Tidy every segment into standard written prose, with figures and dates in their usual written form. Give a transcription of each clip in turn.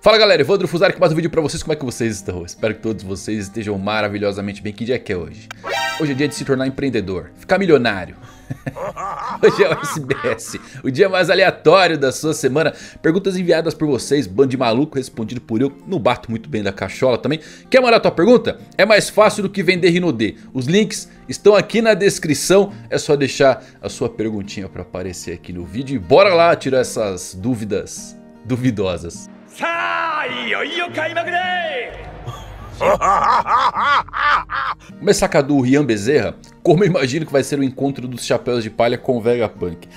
Fala galera, Evandro Fusari com mais um vídeo pra vocês. Como é que vocês estão? Espero que todos vocês estejam maravilhosamente bem. Que dia que é hoje? Hoje é dia de se tornar empreendedor, ficar milionário. Hoje é o SBS, o dia mais aleatório da sua semana. Perguntas enviadas por vocês, bando de maluco, respondido por eu. Não bato muito bem da cachola também. Quer mandar tua pergunta? É mais fácil do que vender Rinodê. Os links estão aqui na descrição. É só deixar a sua perguntinha pra aparecer aqui no vídeo. E bora lá tirar essas dúvidas duvidosas. Começar com a do Rian Bezerra. Como eu imagino que vai ser o encontro dos chapéus de palha com o Vegapunk?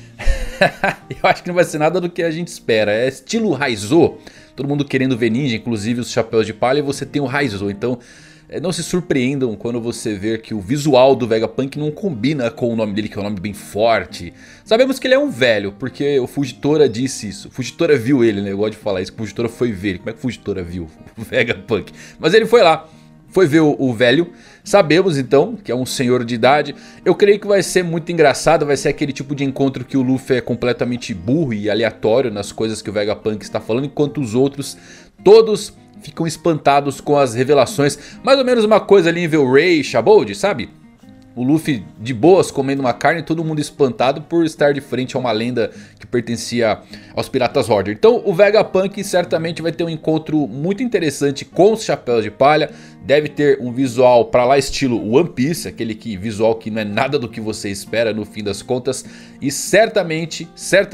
Eu acho que não vai ser nada do que a gente espera. É estilo Raizou. Todo mundo querendo ver ninja, inclusive os chapéus de palha. E você tem o Raizou. Então não se surpreendam quando você ver que o visual do Vegapunk não combina com o nome dele, que é um nome bem forte. Sabemos que ele é um velho, porque o Fujitora disse isso. O Fujitora viu ele, né? Eu gosto de falar isso, que o Fujitora foi ver ele. Como é que o Fujitora viu o Vegapunk? Mas ele foi lá, foi ver o velho. Sabemos então que é um senhor de idade. Eu creio que vai ser muito engraçado. Vai ser aquele tipo de encontro que o Luffy é completamente burro e aleatório nas coisas que o Vegapunk está falando, enquanto os outros todos ficam espantados com as revelações. Mais ou menos uma coisa ali em ver o Ray Shabold, sabe? O Luffy de boas comendo uma carne e todo mundo espantado por estar de frente a uma lenda que pertencia aos Piratas Roger. Então o Vegapunk certamente vai ter um encontro muito interessante com os chapéus de palha. Deve ter um visual pra lá estilo One Piece, aquele visual que não é nada do que você espera no fim das contas. E certamente,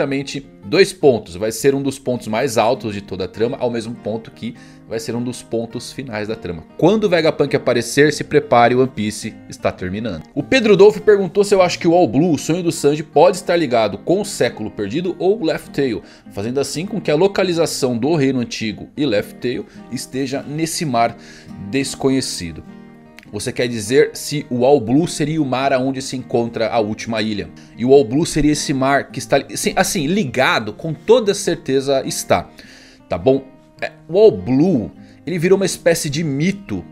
dois pontos. Vai ser um dos pontos mais altos de toda a trama, ao mesmo ponto que vai ser um dos pontos finais da trama. Quando o Vegapunk aparecer, se prepare, o One Piece está terminando. O Pedro Dolph perguntou se eu acho que o All Blue, o sonho do Sanji, pode estar ligado com o século perdido ou Laugh Tale, fazendo assim com que a localização do Reino Antigo e Laugh Tale esteja nesse mar desconhecido. Você quer dizer se o All Blue seria o mar onde se encontra a última ilha. E o All Blue seria esse mar que está assim, ligado, com toda certeza está. Tá bom? O All Blue, ele virou uma espécie de mito.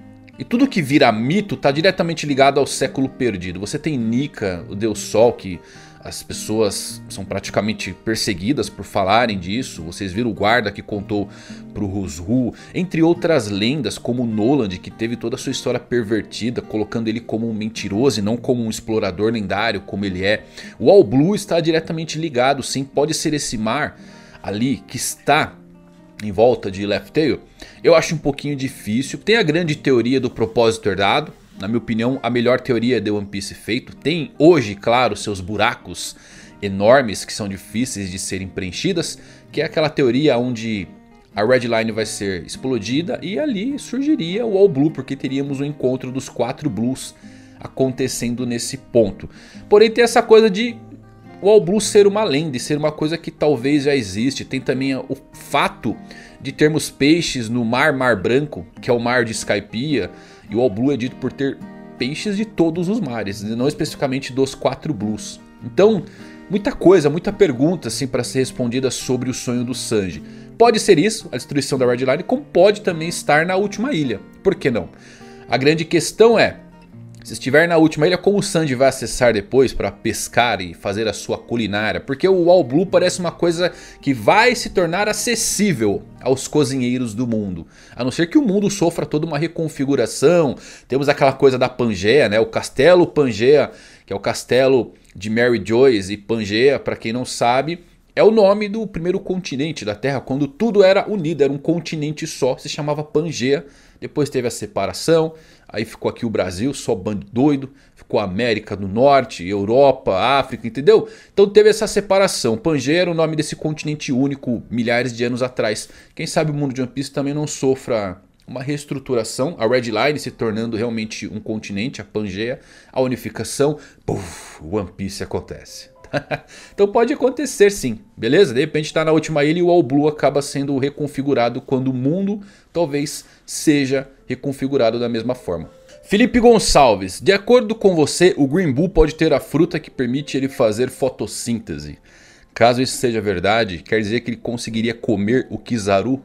E tudo que vira mito está diretamente ligado ao século perdido. Você tem Nika, o Deus Sol, que as pessoas são praticamente perseguidas por falarem disso. Vocês viram o guarda que contou pro Ruzhu. Entre outras lendas, como o Noland, que teve toda a sua história pervertida, colocando ele como um mentiroso e não como um explorador lendário como ele é. O All Blue está diretamente ligado, sim. Pode ser esse mar ali que está em volta de Laugh Tale. Eu acho um pouquinho difícil. Tem a grande teoria do propósito herdado. Na minha opinião, a melhor teoria de One Piece feito. Tem hoje, claro, seus buracos enormes que são difíceis de serem preenchidas, que é aquela teoria onde a Red Line vai ser explodida e ali surgiria o All Blue, porque teríamos o encontro dos 4 Blues acontecendo nesse ponto. Porém tem essa coisa de o All Blue ser uma lenda e ser uma coisa que talvez já existe. Tem também o fato de termos peixes no Mar Branco, que é o mar de Skypiea. E o All Blue é dito por ter peixes de todos os mares, não especificamente dos 4 Blues. Então, muita coisa, muita pergunta assim para ser respondida sobre o sonho do Sanji. Pode ser isso, a destruição da Red Line, como pode também estar na última ilha. Por que não? A grande questão é, se estiver na última ilha, como o Sanji vai acessar depois para pescar e fazer a sua culinária? Porque o All Blue parece uma coisa que vai se tornar acessível aos cozinheiros do mundo. A não ser que o mundo sofra toda uma reconfiguração. Temos aquela coisa da Pangaea, né? O Castelo Pangaea, que é o castelo de Mary Joyce. E Pangaea, para quem não sabe, é o nome do primeiro continente da Terra. Quando tudo era unido, era um continente só, se chamava Pangaea. Depois teve a separação, aí ficou aqui o Brasil, só bando doido. Ficou a América do Norte, Europa, África, entendeu? Então teve essa separação. Pangaea era o nome desse continente único milhares de anos atrás. Quem sabe o mundo de One Piece também não sofra uma reestruturação. A Red Line se tornando realmente um continente, a Pangaea, a unificação. Puff, o One Piece acontece. Então pode acontecer sim, beleza? De repente está na última ilha e o All Blue acaba sendo reconfigurado quando o mundo talvez seja reconfigurado da mesma forma. Felipe Gonçalves, de acordo com você, o Green Bull pode ter a fruta que permite ele fazer fotossíntese. Caso isso seja verdade, quer dizer que ele conseguiria comer o Kizaru?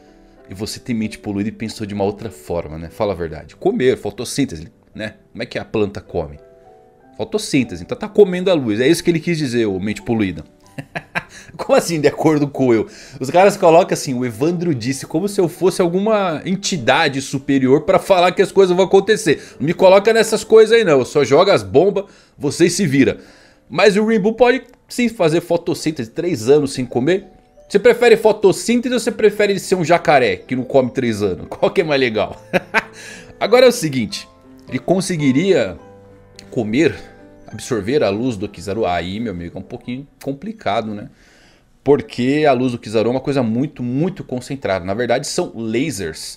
E você tem mente poluída e pensou de uma outra forma, né? Fala a verdade. Comer, fotossíntese, né? Como é que a planta come? Fotossíntese, então tá comendo a luz. É isso que ele quis dizer, o mente poluída. Como assim, de acordo com eu? Os caras colocam assim, o Evandro disse, como se eu fosse alguma entidade superior pra falar que as coisas vão acontecer. Não me coloca nessas coisas aí não, só joga as bombas, vocês se viram. Mas o Rimbu pode sim fazer fotossíntese 3 anos sem comer. Você prefere fotossíntese ou você prefere ser um jacaré que não come 3 anos? Qual que é mais legal? Agora é o seguinte, ele conseguiria comer, absorver a luz do Kizaru? Aí, meu amigo, é um pouquinho complicado, né? Porque a luz do Kizaru é uma coisa muito concentrada. Na verdade são lasers,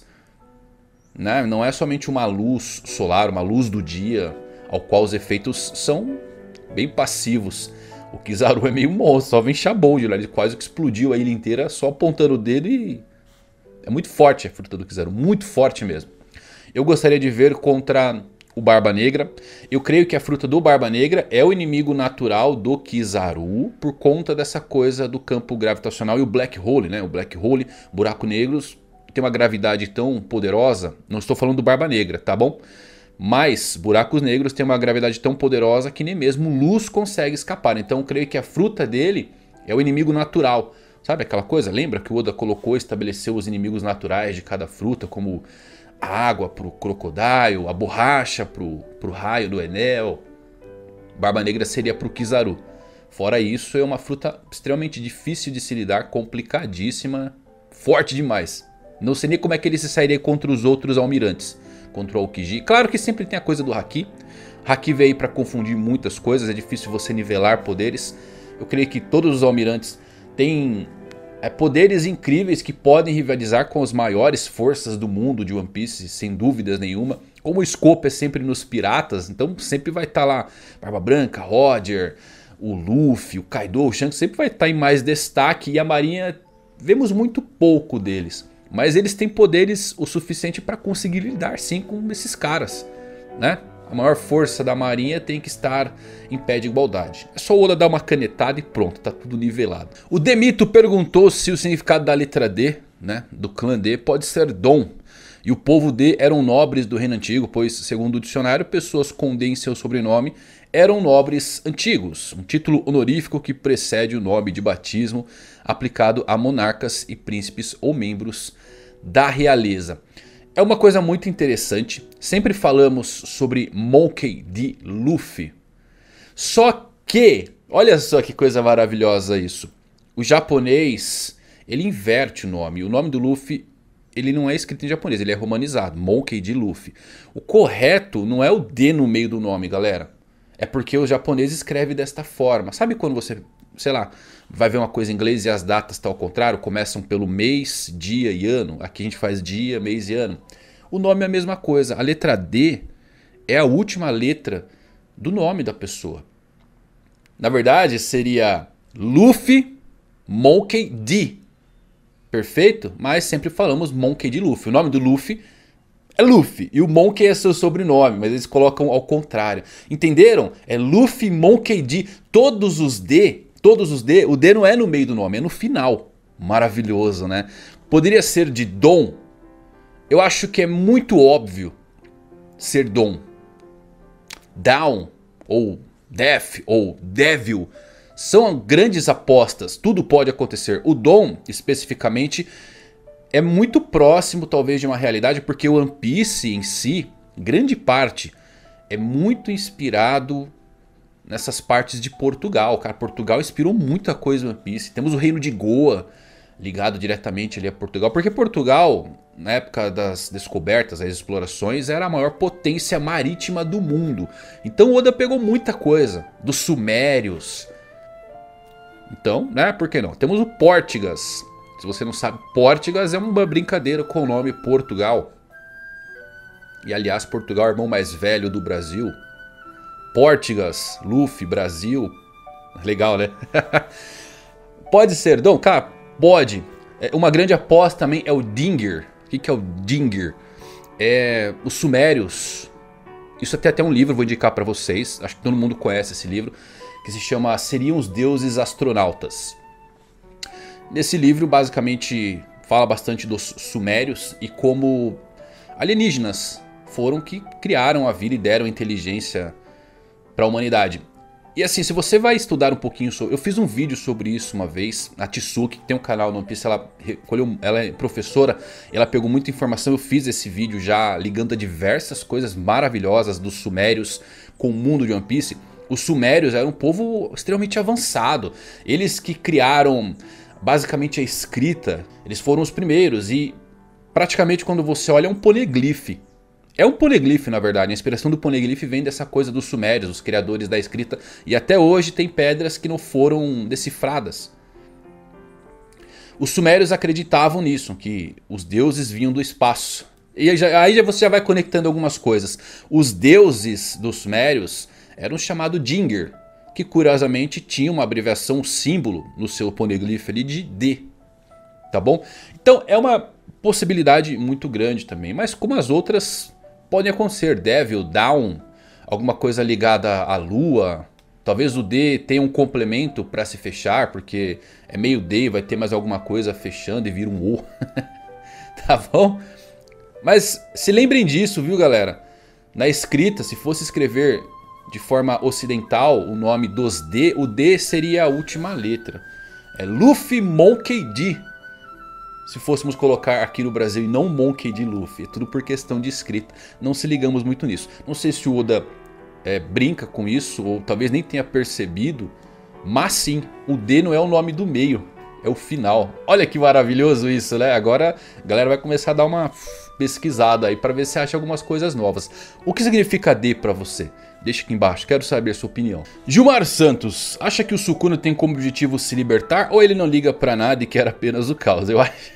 né? Não é somente uma luz solar, uma luz do dia, ao qual os efeitos são bem passivos. O Kizaru é meio monstro, só vem Shabold lá, ele quase que explodiu a ilha inteira só apontando o dedo e... É muito forte a fruta do Kizaru, muito forte mesmo. Eu gostaria de ver contra o Barba Negra. Eu creio que a fruta do Barba Negra é o inimigo natural do Kizaru por conta dessa coisa do campo gravitacional e o Black Hole, né? O Black Hole, buraco negros, tem uma gravidade tão poderosa. Não estou falando do Barba Negra, tá bom? Mas buracos negros têm uma gravidade tão poderosa que nem mesmo luz consegue escapar. Então eu creio que a fruta dele é o inimigo natural. Sabe aquela coisa? Lembra que o Oda colocou e estabeleceu os inimigos naturais de cada fruta, como a água pro Crocodile, a borracha pro raio do Enel. Barba Negra seria pro Kizaru. Fora isso, é uma fruta extremamente difícil de se lidar, complicadíssima, forte demais. Não sei nem como é que ele se sairia contra os outros almirantes, contra o Aokiji. Claro que sempre tem a coisa do Haki. Haki veio para confundir muitas coisas, é difícil você nivelar poderes. Eu creio que todos os almirantes têm poderes incríveis que podem rivalizar com as maiores forças do mundo de One Piece, sem dúvidas nenhuma. Como o escopo é sempre nos piratas, então sempre vai estar lá Barba Branca, Roger, o Luffy, o Kaido, o Shanks, sempre vai estar em mais destaque. E a marinha, vemos muito pouco deles, mas eles têm poderes o suficiente para conseguir lidar sim com esses caras, né? A maior força da marinha tem que estar em pé de igualdade. É só o Oda dar uma canetada e pronto, tá tudo nivelado. O Demito perguntou se o significado da letra D, né, do clã D, pode ser Dom. E o povo D eram nobres do reino antigo, pois segundo o dicionário, pessoas com D em seu sobrenome eram nobres antigos. Um título honorífico que precede o nome de batismo aplicado a monarcas e príncipes ou membros da realeza. É uma coisa muito interessante, sempre falamos sobre Monkey D. Luffy. Só que, olha só que coisa maravilhosa isso. O japonês, ele inverte o nome do Luffy, ele não é escrito em japonês, ele é romanizado, Monkey D. Luffy. O correto não é o D no meio do nome, galera. É porque o japonês escreve desta forma. Sabe quando você, sei lá, vai ver uma coisa em inglês e as datas estão ao contrário, começam pelo mês, dia e ano. Aqui a gente faz dia, mês e ano. O nome é a mesma coisa. A letra D é a última letra do nome da pessoa. Na verdade seria Luffy Monkey D. Perfeito? Mas sempre falamos Monkey D. Luffy. O nome do Luffy é Luffy e o Monkey é seu sobrenome, mas eles colocam ao contrário. Entenderam? É Luffy Monkey D. Todos os D, o D não é no meio do nome, é no final. Maravilhoso, né? Poderia ser de Dom. Eu acho que é muito óbvio ser Dom. Down, ou Death, ou Devil, são grandes apostas. Tudo pode acontecer. O Dom, especificamente, é muito próximo talvez de uma realidade, porque o One Piece em si, grande parte, é muito inspirado nessas partes de Portugal. Cara, Portugal inspirou muita coisa no One Piece. Temos o reino de Goa ligado diretamente ali a Portugal, porque Portugal, na época das descobertas, das explorações, era a maior potência marítima do mundo. Então Oda pegou muita coisa dos sumérios. Então, né, por que não? Temos o Pórtigas. Se você não sabe, Pórtigas é uma brincadeira com o nome Portugal. E aliás, Portugal é o irmão mais velho do Brasil. Pórtigas, Luffy, Brasil. Legal, né? Pode ser, Dom, cara, pode. Uma grande aposta também é o Dingir. O que é o Dingir? É os sumérios. Isso até um livro, vou indicar pra vocês. Acho que todo mundo conhece esse livro. Que se chama Seriam os Deuses Astronautas. Nesse livro basicamente fala bastante dos sumérios e como alienígenas foram que criaram a vida e deram inteligência para a humanidade. E assim, se você vai estudar um pouquinho sobre... Eu fiz um vídeo sobre isso uma vez. A Tsuki, que tem um canal no One Piece, ela é professora. Ela pegou muita informação. Eu fiz esse vídeo já ligando a diversas coisas maravilhosas dos Sumérios com o mundo de One Piece. Os Sumérios eram um povo extremamente avançado. Eles que criaram basicamente a escrita. Eles foram os primeiros e praticamente quando você olha é um poneglyph. É um poneglyph na verdade, a inspiração do poneglyph vem dessa coisa dos Sumérios, os criadores da escrita. E até hoje tem pedras que não foram decifradas. Os Sumérios acreditavam nisso, que os deuses vinham do espaço. E aí você já vai conectando algumas coisas. Os deuses dos Sumérios eram chamados Dinger, que curiosamente tinha uma abreviação, um símbolo no seu poneglyph ali de D. Tá bom? Então é uma possibilidade muito grande também, mas como as outras... podem acontecer, Devil, Down, alguma coisa ligada à lua. Talvez o D tenha um complemento para se fechar, porque é meio D e vai ter mais alguma coisa fechando e vira um O. Tá bom? Mas se lembrem disso, viu galera? Na escrita, se fosse escrever de forma ocidental o nome dos D, o D seria a última letra. É Luffy Monkey D. Se fôssemos colocar aqui no Brasil e não Monkey D. Luffy. É tudo por questão de escrita. Não se ligamos muito nisso. Não sei se o Oda brinca com isso. Ou talvez nem tenha percebido. Mas sim, o D não é o nome do meio. É o final. Olha que maravilhoso isso, né? Agora a galera vai começar a dar uma pesquisada aí para ver se acha algumas coisas novas. O que significa D para você? Deixa aqui embaixo, quero saber a sua opinião. Gilmar Santos, acha que o Sukuna tem como objetivo se libertar ou ele não liga pra nada e quer apenas o caos?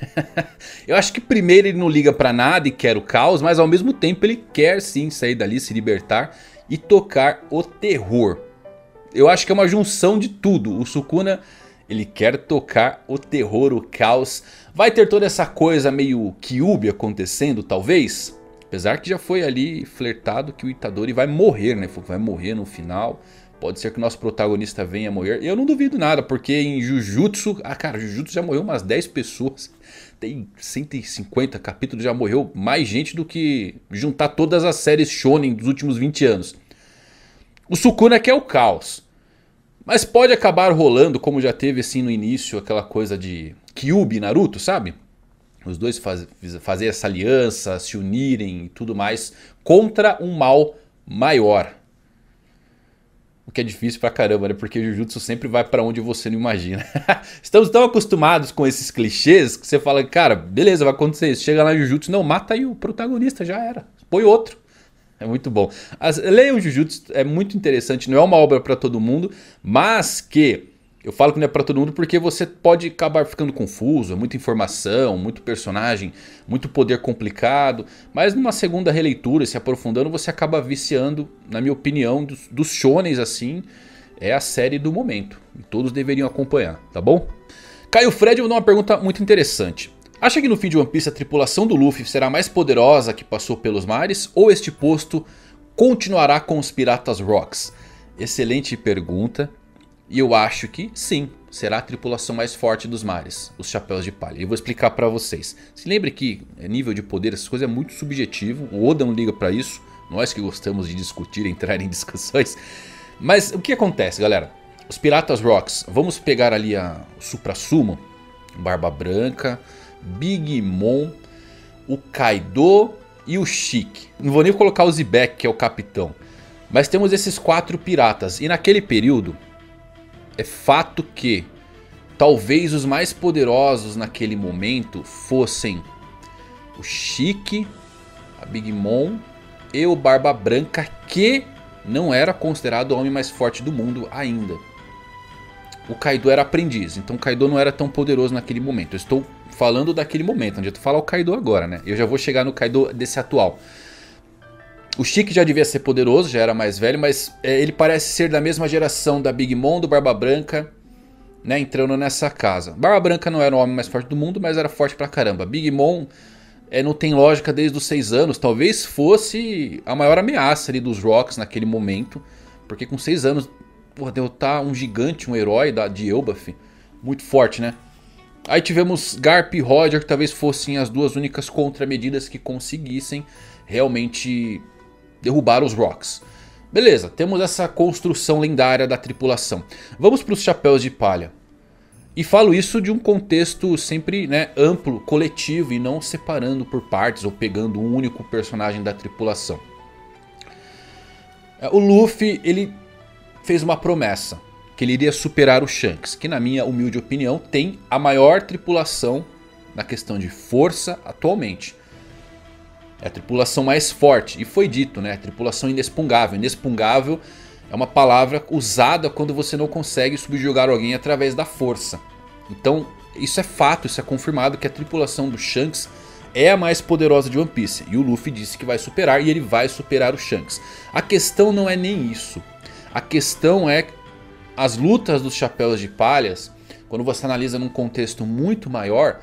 Eu acho que primeiro ele não liga pra nada e quer o caos, mas ao mesmo tempo ele quer sim sair dali, se libertar e tocar o terror. Eu acho que é uma junção de tudo. O Sukuna, ele quer tocar o terror, o caos. Vai ter toda essa coisa meio Kyuubi acontecendo talvez? Apesar que já foi ali flertado que o Itadori vai morrer, né? Vai morrer no final. Pode ser que o nosso protagonista venha morrer. Eu não duvido nada, porque em Jujutsu... Ah, cara, Jujutsu já morreu umas 10 pessoas. Tem 150 capítulos, já morreu mais gente do que juntar todas as séries shonen dos últimos 20 anos. O Sukuna quer o caos. Mas pode acabar rolando, como já teve assim no início, aquela coisa de Kyuubi e Naruto, sabe? Os dois fazer essa aliança, se unirem e tudo mais contra um mal maior. O que é difícil pra caramba, né? Porque o Jujutsu sempre vai pra onde você não imagina. Estamos tão acostumados com esses clichês que você fala, cara, beleza, vai acontecer isso. Chega lá no Jujutsu, não, mata aí o protagonista, já era. Põe outro. É muito bom. Leiam o Jujutsu, é muito interessante. Não é uma obra pra todo mundo, mas que... Eu falo que não é pra todo mundo porque você pode acabar ficando confuso, muita informação, muito personagem, muito poder complicado. Mas numa segunda releitura, se aprofundando, você acaba viciando, na minha opinião, dos shonens assim. É a série do momento. E todos deveriam acompanhar, tá bom? Caio Fred mandou uma pergunta muito interessante. Acha que no fim de One Piece a tripulação do Luffy será mais poderosa que passou pelos mares? Ou este posto continuará com os Piratas Rocks? Excelente pergunta. E eu acho que sim, será a tripulação mais forte dos mares, os Chapéus de Palha. E eu vou explicar pra vocês. Se lembre que nível de poder, essas coisas é muito subjetivo. O Oda não liga pra isso. Nós que gostamos de discutir, entrar em discussões. Mas o que acontece, galera? Os Piratas Rocks, vamos pegar ali o Supra-Sumo, Barba Branca, Big Mom, o Kaido e o Chique. Não vou nem colocar o Zebek, que é o capitão. Mas temos esses 4 piratas. E naquele período... É fato que talvez os mais poderosos naquele momento fossem o Chique, a Big Mom e o Barba Branca, que não era considerado o homem mais forte do mundo ainda. O Kaido era aprendiz, então o Kaido não era tão poderoso naquele momento. Eu estou falando daquele momento, onde eu estou falando o Kaido agora, né? Eu já vou chegar no Kaido desse atual. O Chique já devia ser poderoso, já era mais velho, mas ele parece ser da mesma geração da Big Mom, do Barba Branca, né, entrando nessa casa. Barba Branca não era o homem mais forte do mundo, mas era forte pra caramba. Big Mom não tem lógica desde os 6 anos, talvez fosse a maior ameaça ali dos Rocks naquele momento, porque com 6 anos, porra, derrotar um gigante, um herói de Elbaf, muito forte, né? Aí tivemos Garp e Roger, que talvez fossem as duas únicas contramedidas que conseguissem realmente... derrubar os Rocks. Beleza, temos essa construção lendária da tripulação. Vamos para os chapéus de palha. E falo isso de um contexto sempre, né, amplo, coletivo, e não separando por partes ou pegando um único personagem da tripulação. O Luffy, ele fez uma promessa, que ele iria superar o Shanks, que na minha humilde opinião tem a maior tripulação na questão de força atualmente. É a tripulação mais forte, e foi dito, né, a tripulação inexpugnável. Inexpugnável é uma palavra usada quando você não consegue subjugar alguém através da força. Então isso é fato, isso é confirmado que a tripulação do Shanks é a mais poderosa de One Piece. E o Luffy disse que vai superar, e ele vai superar o Shanks. A questão não é nem isso. A questão é as lutas dos chapéus de palhas, quando você analisa num contexto muito maior,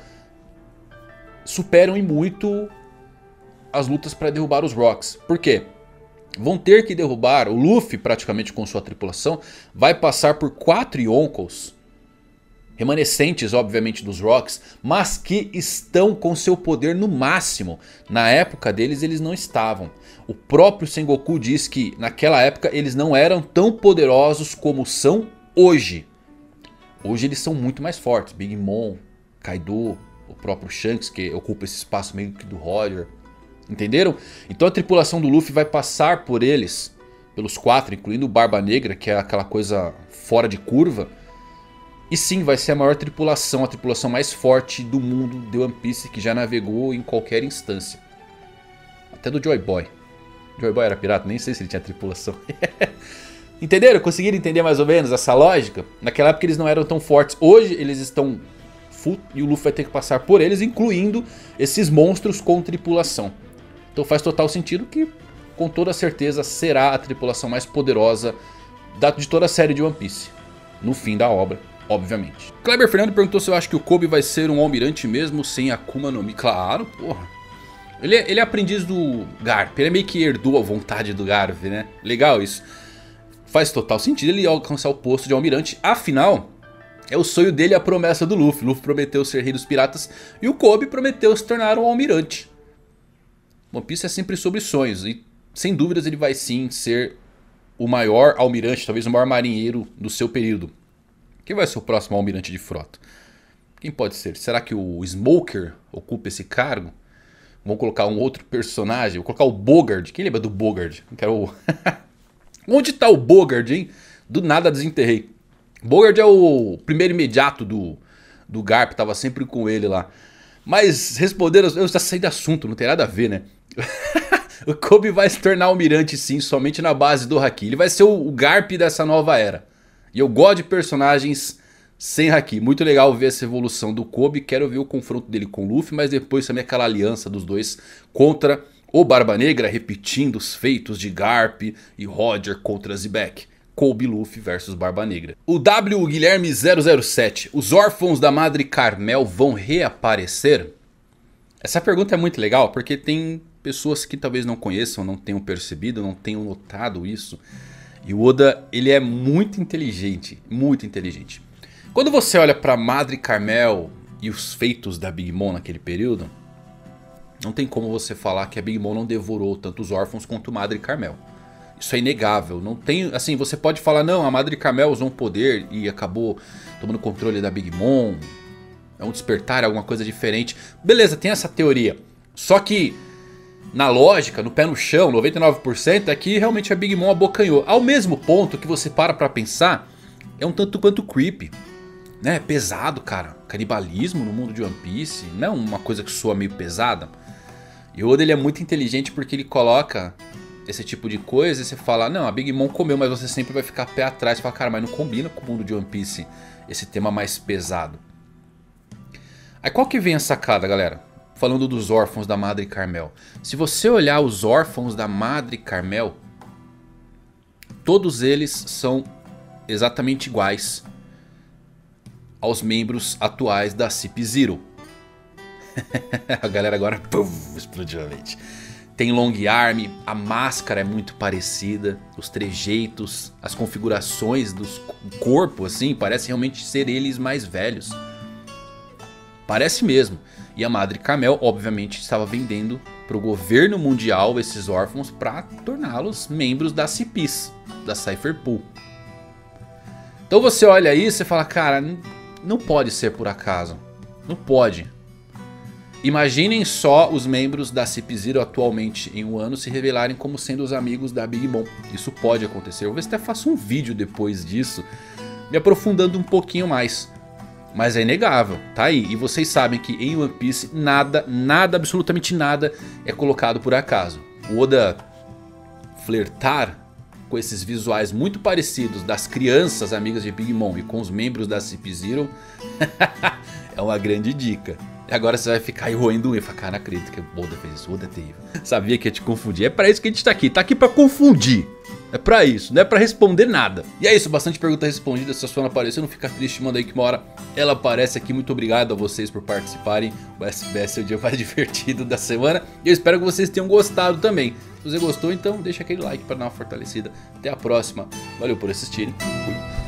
superam em muito as lutas para derrubar os Rocks. Por quê? Vão ter que derrubar, o Luffy praticamente com sua tripulação vai passar por 4 Yonkous, remanescentes obviamente dos Rocks, mas que estão com seu poder no máximo. Na época deles eles não estavam. O próprio Sengoku diz que naquela época eles não eram tão poderosos como são hoje. Hoje eles são muito mais fortes. Big Mom, Kaido, o próprio Shanks que ocupa esse espaço meio que do Roger. Entenderam? Então a tripulação do Luffy vai passar por eles, pelos 4, incluindo o Barba Negra, que é aquela coisa fora de curva. E sim, vai ser a maior tripulação, a tripulação mais forte do mundo de One Piece, que já navegou em qualquer instância. Até do Joy Boy. Joy Boy era pirata, nem sei se ele tinha tripulação. Entenderam? Conseguiram entender mais ou menos essa lógica? Naquela época eles não eram tão fortes. Hoje eles estão full e o Luffy vai ter que passar por eles, incluindo esses monstros com tripulação. Então faz total sentido que, com toda certeza, será a tripulação mais poderosa de toda a série de One Piece. No fim da obra, obviamente. Kleber Fernando perguntou se eu acho que o Kobe vai ser um almirante mesmo sem Akuma no Mi. Claro, porra. Ele é aprendiz do Garp. Ele é meio que herdou a vontade do Garp, né? Legal isso. Faz total sentido ele alcançar o posto de almirante. Afinal, é o sonho dele e a promessa do Luffy. Luffy prometeu ser rei dos piratas e o Kobe prometeu se tornar um almirante. One Piece é sempre sobre sonhos e sem dúvidas ele vai sim ser o maior almirante, talvez o maior marinheiro do seu período. Quem vai ser o próximo almirante de frota? Quem pode ser? Será que o Smoker ocupa esse cargo? Vamos colocar um outro personagem, vou colocar o Bogard. Quem lembra do Bogard? Onde está o Bogard, hein? Do nada desenterrei. Bogard é o primeiro imediato do Garp, tava sempre com ele lá. Mas respondendo, eu já saí do assunto, não tem nada a ver, né? O Kobe vai se tornar almirante sim, somente na base do Haki. Ele vai ser o Garp dessa nova era. E eu gosto de personagens sem Haki. Muito legal ver essa evolução do Kobe. Quero ver o confronto dele com o Luffy, mas depois também aquela aliança dos dois contra o Barba Negra, repetindo os feitos de Garp e Roger contra Zebek. Kobe Luffy versus Barba Negra. O W Guilherme 007. Os órfãos da Madre Carmel vão reaparecer? Essa pergunta é muito legal porque tem pessoas que talvez não conheçam, não tenham percebido, não tenham notado isso. E o Oda, ele é muito inteligente, muito inteligente. Quando você olha para Madre Carmel e os feitos da Big Mom naquele período, não tem como você falar que a Big Mom não devorou tanto os órfãos quanto Madre Carmel. Isso é inegável, não tem, assim, você pode falar, não, a Madre Carmel usou um poder e acabou tomando controle da Big Mom, é um despertar, é alguma coisa diferente. Beleza, tem essa teoria, só que na lógica, no pé no chão, 99% é que realmente a Big Mom abocanhou. Ao mesmo ponto que você para pra pensar, é um tanto quanto creepy, né, é pesado, cara, canibalismo no mundo de One Piece, não é uma coisa que soa meio pesada. E o Oda, ele é muito inteligente porque ele coloca esse tipo de coisa e você fala, não, a Big Mom comeu, mas você sempre vai ficar pé atrás e fala, cara, mas não combina com o mundo de One Piece esse tema mais pesado. Aí qual que vem a sacada, galera? Falando dos órfãos da Madre Carmel. Se você olhar os órfãos da Madre Carmel, todos eles são exatamente iguais aos membros atuais da Cip Zero. A galera agora explodiu a mente. Tem long arm, a máscara é muito parecida, os trejeitos, as configurações do corpo, assim, parece realmente ser eles mais velhos. Parece mesmo. E a Madre Carmel, obviamente, estava vendendo para o governo mundial esses órfãos para torná-los membros da CPIS, da Cypherpool. Então você olha isso e fala, cara, não pode ser por acaso, não pode. Imaginem só os membros da CP0 atualmente em um ano se revelarem como sendo os amigos da Big Mom. Isso pode acontecer. Eu vou ver se até faço um vídeo depois disso, me aprofundando um pouquinho mais. Mas é inegável, tá aí. E vocês sabem que em One Piece nada, absolutamente nada é colocado por acaso. O Oda flertar com esses visuais muito parecidos das crianças amigas de Big Mom e com os membros da CP0 é uma grande dica. E agora você vai ficar aí roendo e falar, cara, não acredito que o Oda fez isso, o Oda é terrível. Sabia que ia te confundir, é pra isso que a gente tá aqui pra confundir. É pra isso, não é pra responder nada. E é isso, bastante pergunta respondida. Se a sua não apareceu, não fica triste, manda aí que uma hora ela aparece aqui. Muito obrigado a vocês por participarem. O SBS é o dia mais divertido da semana. E eu espero que vocês tenham gostado também. Se você gostou, então deixa aquele like pra dar uma fortalecida. Até a próxima. Valeu por assistirem. Fui.